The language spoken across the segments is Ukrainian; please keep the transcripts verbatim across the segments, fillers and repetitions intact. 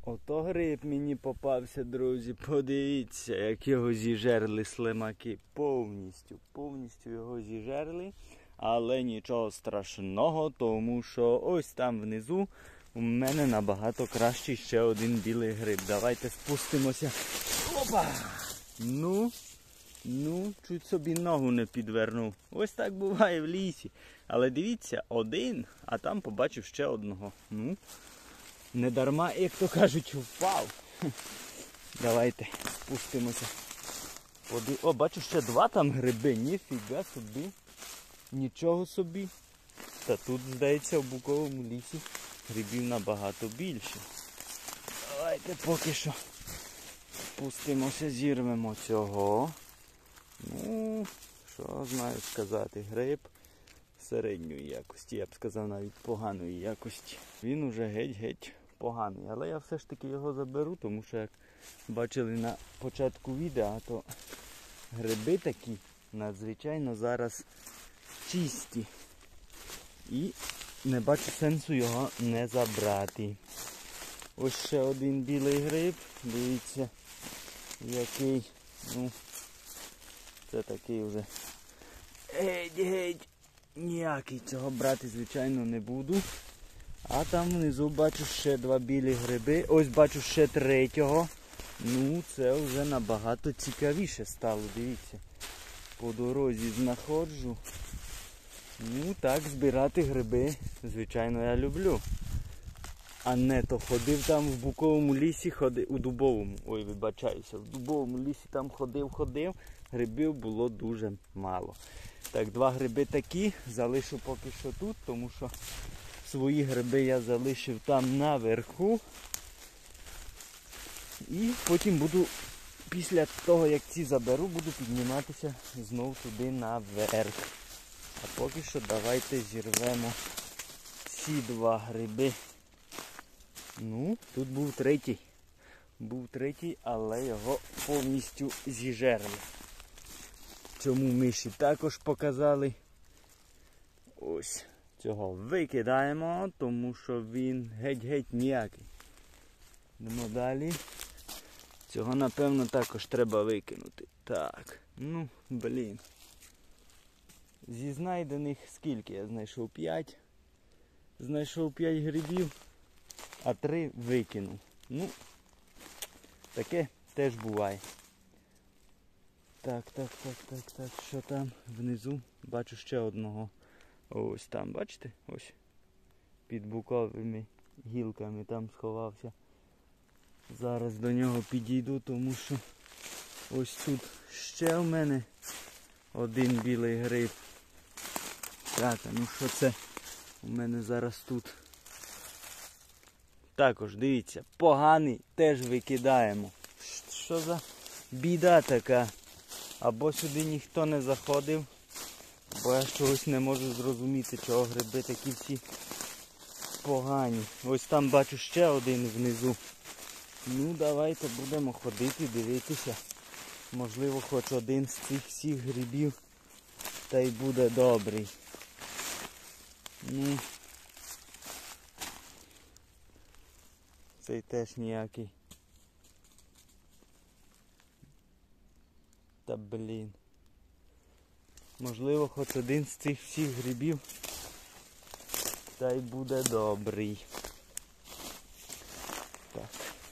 Ото гриб мені попався, друзі. Подивіться, як його зіжерли слимаки. Повністю, повністю його зіжерли. Але нічого страшного, тому що ось там внизу у мене набагато кращий ще один білий гриб. Давайте спустимося. Опа! Ну, ну, чуть собі ногу не підвернув. Ось так буває в лісі. Але дивіться, один, а там побачив ще одного. Ну, не дарма, як то кажуть, впав. Давайте спустимося. Поди... О, бачу ще два там гриби. Ніфіга собі. Нічого собі. Та тут, здається, в буковому лісі грибів набагато більше. Давайте поки що спустимося, зірвемо цього. Ну, що знаю сказати, гриб середньої якості, я б сказав навіть поганої якості. Він уже геть-геть поганий, але я все ж таки його заберу, тому що, як бачили на початку відео, то гриби такі надзвичайно зараз чисті. І не бачу сенсу його не забрати. Ось ще один білий гриб, дивіться, який, ну, це такий вже геть-геть. Ніякий цього брати, звичайно, не буду. А там внизу бачу ще два білі гриби. Ось бачу ще третього. Ну, це вже набагато цікавіше стало, дивіться. По дорозі знаходжу. Ну, так, збирати гриби, звичайно, я люблю. А не то ходив там в буковому лісі, ходив, у дубовому, ой, вибачаюся, в дубовому лісі там ходив-ходив, грибів було дуже мало. Так, два гриби такі, залишу поки що тут, тому що свої гриби я залишив там наверху. І потім буду, після того як ці заберу, буду підніматися знову туди наверх. А поки що давайте зірвемо ці два гриби. Ну, тут був третій. Був третій, але його повністю зіжерли. Цьому миші також показали. Ось, цього викидаємо, тому що він геть-геть ніякий. Йдемо далі. Цього, напевно, також треба викинути. Так, ну, блін. Зі знайдених скільки? Я знайшов п'ять. Знайшов п'ять грибів, а три викинув. Ну, таке теж буває. Так, так, так, так, так, що там внизу? Бачу ще одного. Ось там, бачите? Ось. Під буковими гілками там сховався. Зараз до нього підійду, тому що ось тут ще в мене один білий гриб. Так, а ну що це у мене зараз тут? Також, дивіться, поганий теж викидаємо. Що за біда така? Або сюди ніхто не заходив, бо я чогось не можу зрозуміти, чого гриби такі всі погані. Ось там бачу ще один внизу. Ну, давайте будемо ходити, дивитися. Можливо, хоч один з цих всіх грибів та й буде добрий. Ну, цей теж ніякий. Та блін. Можливо, хоч один з цих всіх грибів та й буде добрий. Так.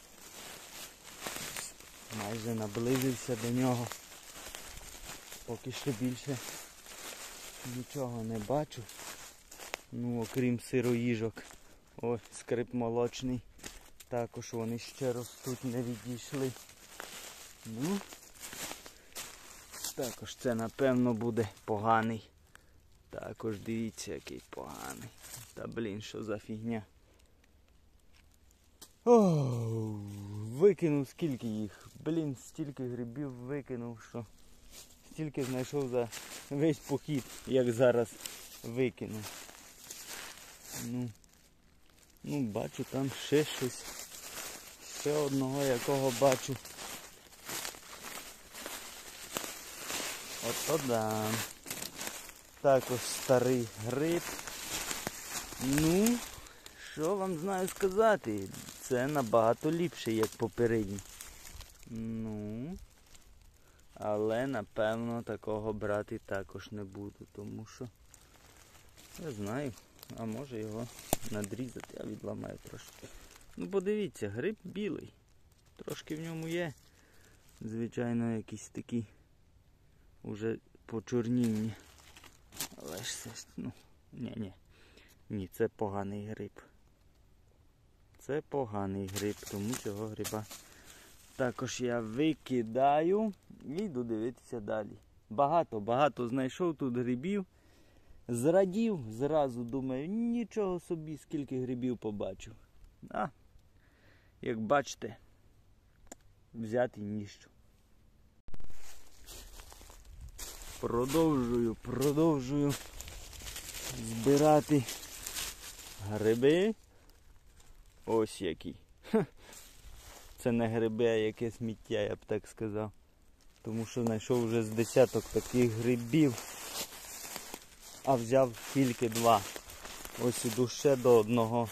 Майже наблизився до нього. Поки що більше нічого не бачу. Ну, окрім сироїжок. Ось, скрип молочний. Також вони ще ростуть, не відійшли. Ну, також це, напевно, буде поганий. Також дивіться, який поганий. Та блін, що за фігня. Оу, викинув скільки їх. Блін, стільки грибів викинув, що стільки знайшов за весь похід, як зараз викинув. Ну, ну бачу там ще щось. Ще одного якого бачу. Ото да. Також старий гриб. Ну, що вам знаю сказати? це набагато ліпше, як попередній. Ну, але, напевно, такого брати також не буду, тому що, я знаю, а може його надрізати, я відламаю трошки. Ну, подивіться, гриб білий. Трошки в ньому є, звичайно, якісь такі уже почорніння. Але ж це, ну, ні-ні, ні, це поганий гриб. Це поганий гриб, тому цього гриба також я викидаю і йду дивитися далі. Багато, багато знайшов тут грибів. Зрадів, зразу думаю, нічого собі, скільки грибів побачив. А, як бачите, взяти ніщо. Продовжую, продовжую збирати гриби. Ось які. Ха. Це не гриби, а яке сміття, я б так сказав. Тому що знайшов вже з десяток таких грибів, а взяв тільки два. Ось іду ще до одного.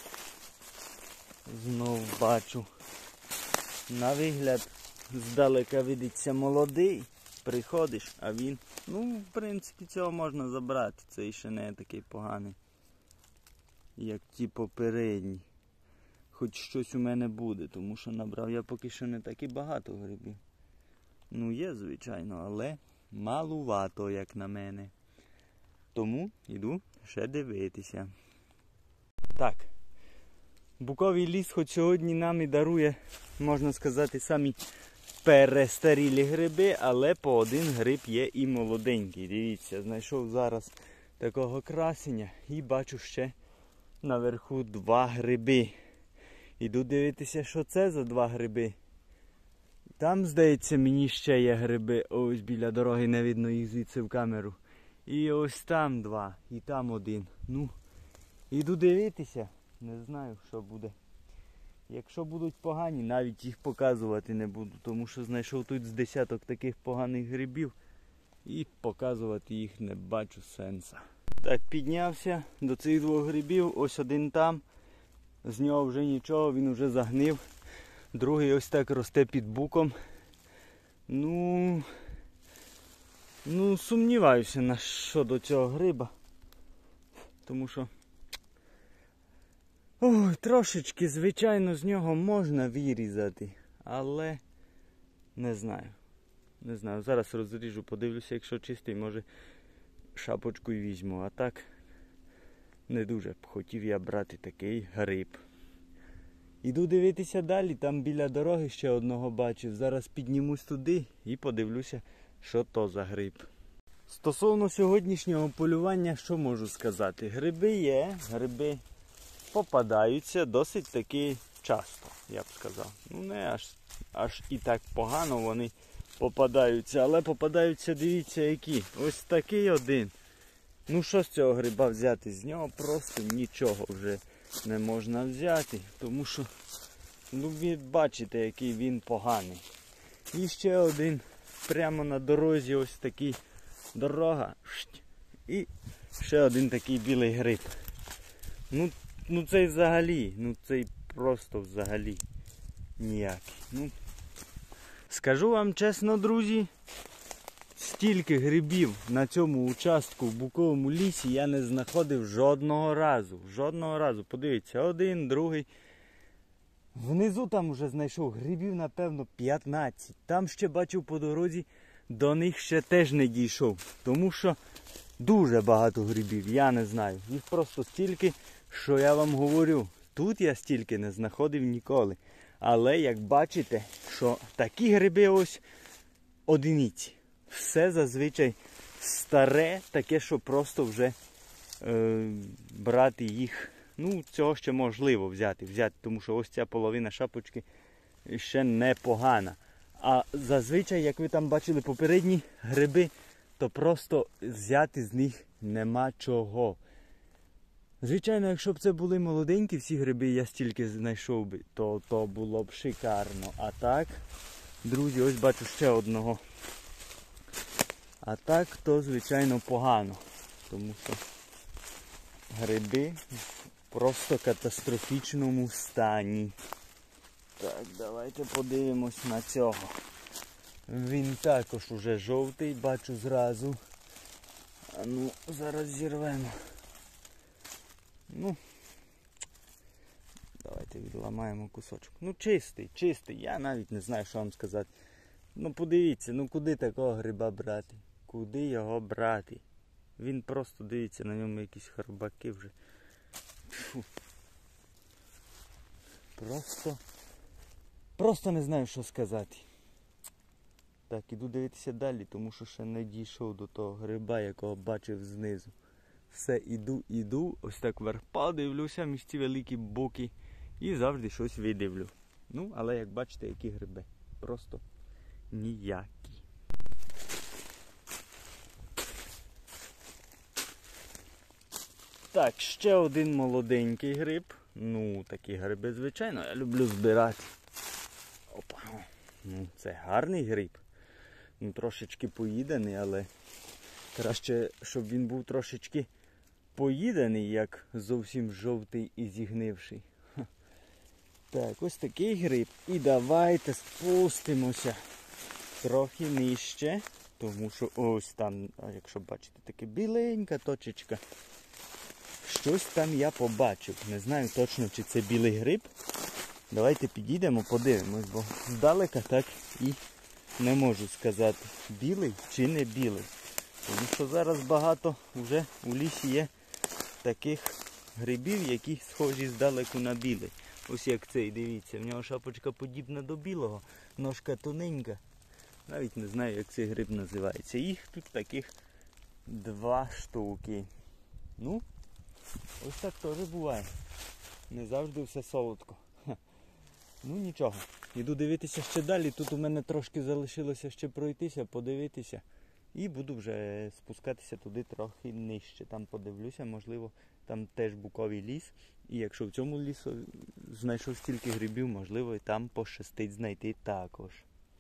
Знов бачу. На вигляд здалека видиться молодий. Приходиш, а він, ну, в принципі, цього можна забрати. Цей ще не такий поганий, як ті попередні. Хоч щось у мене буде, тому що набрав я поки що не так і багато грибів. Ну, є, звичайно, але малувато, як на мене. Тому йду ще дивитися. Так, буковий ліс хоч сьогодні нам і дарує, можна сказати, самі перестарілі гриби, але по один гриб є і молоденький. Дивіться, знайшов зараз такого красення і бачу ще наверху два гриби. Іду дивитися, що це за два гриби. Там, здається, мені ще є гриби. Ось біля дороги, не видно їх звідси в камеру. І ось там два, і там один. Ну, іду дивитися. Не знаю, що буде. Якщо будуть погані, навіть їх показувати не буду. Тому що знайшов тут з десяток таких поганих грибів. І показувати їх не бачу сенсу. Так, піднявся до цих двох грибів. Ось один там. З нього вже нічого, він вже загнив. Другий ось так росте під буком. Ну, ну сумніваюся на щодо цього гриба. Тому що, ой, трошечки, звичайно, з нього можна вирізати. Але не знаю. Не знаю. Зараз розріжу, подивлюся, якщо чистий, може шапочку й візьму. А так, не дуже б хотів я брати такий гриб. Іду дивитися далі, там біля дороги ще одного бачив. Зараз піднімусь туди і подивлюся, що то за гриб. Стосовно сьогоднішнього полювання, що можу сказати? Гриби є, гриби попадаються досить таки часто, я б сказав. Ну не аж, аж і так погано вони попадаються, але попадаються, дивіться, які. Ось такий один. Ну що з цього гриба взяти? З нього просто нічого вже не можна взяти, тому що, ну ви бачите, який він поганий. І ще один прямо на дорозі, ось такий дорога. І ще один такий білий гриб. Ну, ну цей взагалі, ну цей просто взагалі ніякий. Ну, скажу вам чесно, друзі, стільки грибів на цьому участку в буковому лісі я не знаходив жодного разу. Жодного разу. Подивіться, один, другий. Внизу там вже знайшов грибів, напевно, п'ятнадцять. Там ще бачив по дорозі, до них ще теж не дійшов. Тому що дуже багато грибів, я не знаю. Їх просто стільки, що я вам говорю. Тут я стільки не знаходив ніколи. Але, як бачите, що такі гриби ось одиниці. Все зазвичай старе, таке, що просто вже е, брати їх, ну, цього ще можливо взяти, взяти, тому що ось ця половина шапочки ще непогана. А зазвичай, як ви там бачили попередні гриби, то просто взяти з них нема чого. Звичайно, якщо б це були молоденькі всі гриби, я стільки знайшов би, то, то було б шикарно. А так, друзі, ось бачу ще одного. А так, то, звичайно, погано, тому що гриби в просто катастрофічному стані. Так, давайте подивимось на цього. Він також уже жовтий, бачу зразу. А ну, зараз зірвемо. Ну, давайте відламаємо кусочок. Ну, чистий, чистий. Я навіть не знаю, що вам сказати. Ну, подивіться, ну куди такого гриба брати? Куди його брати? Він просто, дивіться, на ньому якісь хробаки вже. Фу. Просто, просто не знаю, що сказати. Так, іду дивитися далі, тому що ще не дійшов до того гриба, якого бачив знизу. Все, іду, іду, ось так вверх подивлюся між ці великі боки і завжди щось видивлю. Ну, але як бачите, які гриби. Просто ніякі. Так, ще один молоденький гриб. Ну, такі гриби, звичайно, я люблю збирати. Опа. Ну, це гарний гриб. Ну, трошечки поїдений, але краще, щоб він був трошечки поїдений, як зовсім жовтий і зігнивший. Ха. Так, ось такий гриб. І давайте спустимося трохи нижче, тому що ось там, якщо бачите, така біленька точечка. Щось там я побачив. Не знаю точно, чи це білий гриб. Давайте підійдемо, подивимось, бо здалека так і не можу сказати, білий чи не білий. Тому що зараз багато вже у лісі є таких грибів, які схожі здалеку на білий. Ось як цей, дивіться, в нього шапочка подібна до білого, ножка тоненька. Навіть не знаю, як цей гриб називається. Їх тут таких два штуки. Ну, ось так теж буває. Не завжди все солодко. Ха. Ну нічого, іду дивитися ще далі. Тут у мене трошки залишилося ще пройтися, подивитися. І буду вже спускатися туди трохи нижче. Там подивлюся, можливо, там теж буковий ліс. І якщо в цьому лісу знайшов стільки грибів, можливо, і там пощастить знайти також.